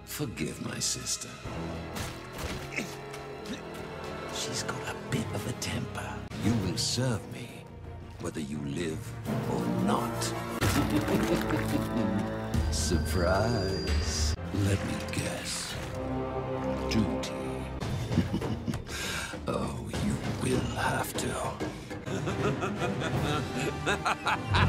Forgive my sister. She's got a bit of a temper. You will serve me, whether you live or not. Surprise. Let me guess. Duty. Oh, you will have to.